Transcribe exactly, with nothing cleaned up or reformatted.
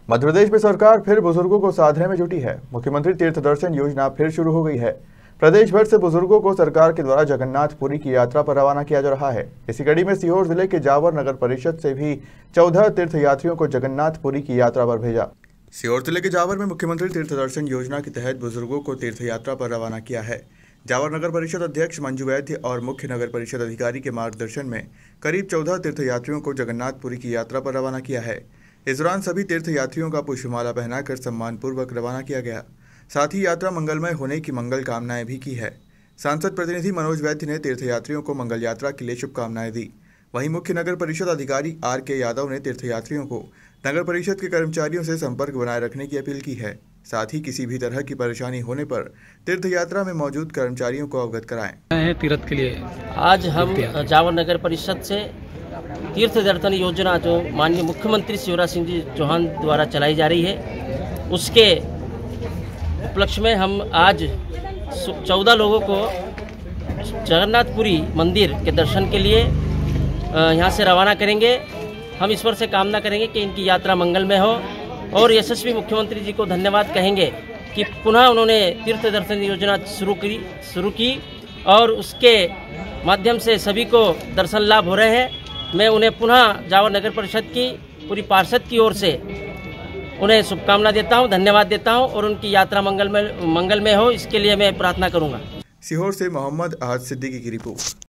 मध्य प्रदेश में सरकार फिर बुजुर्गों को साधने में जुटी है। मुख्यमंत्री तीर्थ दर्शन योजना फिर शुरू हो गई है। प्रदेश भर से बुजुर्गों को सरकार के द्वारा जगन्नाथपुरी की यात्रा पर रवाना किया जा रहा है। इसी कड़ी में सीहोर जिले के जावर नगर परिषद से भी चौदह तीर्थयात्रियों को जगन्नाथपुरी की यात्रा पर भेजा। सीहोर जिले के जावर में मुख्यमंत्री तीर्थ दर्शन योजना के तहत बुजुर्गों को तीर्थयात्रा पर रवाना किया है। जावर नगर परिषद अध्यक्ष मंजू वैद्य और मुख्य नगर परिषद अधिकारी के मार्गदर्शन में करीब चौदह तीर्थयात्रियों को जगन्नाथपुरी की यात्रा पर रवाना किया है। इस दौरान सभी तीर्थयात्रियों का पुष्पमाला पहनाकर सम्मानपूर्वक रवाना किया गया। साथ ही यात्रा मंगलमय होने की मंगल कामनाएं भी की है। सांसद प्रतिनिधि मनोज वैद्य ने तीर्थयात्रियों को मंगल यात्रा के लिए शुभकामनाएं दी। वहीं मुख्य नगर परिषद अधिकारी आर के यादव ने तीर्थयात्रियों को नगर परिषद के कर्मचारियों से संपर्क बनाए रखने की अपील की है। साथ ही किसी भी तरह की परेशानी होने पर तीर्थयात्रा में मौजूद कर्मचारियों को अवगत कराएं। तीर्थ के लिए आज हम जावर नगर परिषद से तीर्थ दर्शन योजना जो माननीय मुख्यमंत्री शिवराज सिंह जी चौहान द्वारा चलाई जा रही है, उसके उपलक्ष्य में हम आज चौदह लोगों को जगन्नाथपुरी मंदिर के दर्शन के लिए यहाँ से रवाना करेंगे। हम ईश्वर से कामना करेंगे कि इनकी यात्रा मंगलमय हो और यशस्वी मुख्यमंत्री जी को धन्यवाद कहेंगे कि पुनः उन्होंने तीर्थ दर्शन योजना शुरू की शुरू की और उसके माध्यम से सभी को दर्शन लाभ हो रहे हैं। मैं उन्हें पुनः जावर नगर परिषद की पूरी पार्षद की ओर से उन्हें शुभकामना देता हूं, धन्यवाद देता हूं और उनकी यात्रा मंगलमय मंगलमय हो, इसके लिए मैं प्रार्थना करूंगा। सीहोर से मोहम्मद अहद सिद्दीकी की रिपोर्ट।